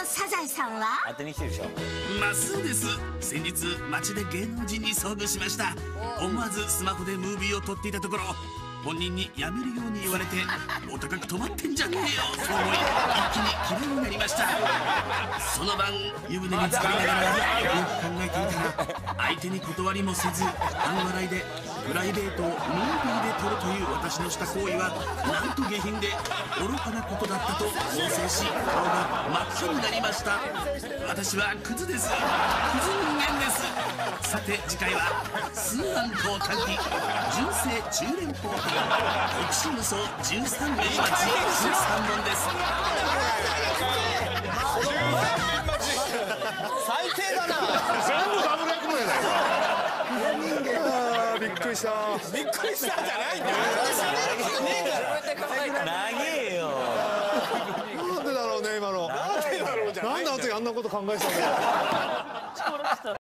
サザエさんは？ 当てに来てるでしょ。 まっすーです。先日街で芸能人に遭遇しました。思わずスマホでムービーを撮っていたところ、本人にやめるように言われて「お高く止まってんじゃねえよ」そう思い一気に嫌いになりました。その晩湯船に浸かりながらよく考えていたら、相手に断りもせず半笑いでプライベートをムービーで撮るという私のした行為はなんと下品で愚かなことだったと猛省し、顔が真っ赤になりました。私はクズです。クズ人間です。さて次回は数安公短期純正中連邦特殊無双13面待ち13本です。 最低だな。 全部ダブル役もやない。びっくりした。 びっくりしたじゃないんだよ。長えよ。 なんでだろうね今の。なんであの時あんなこと考えてたんだろう。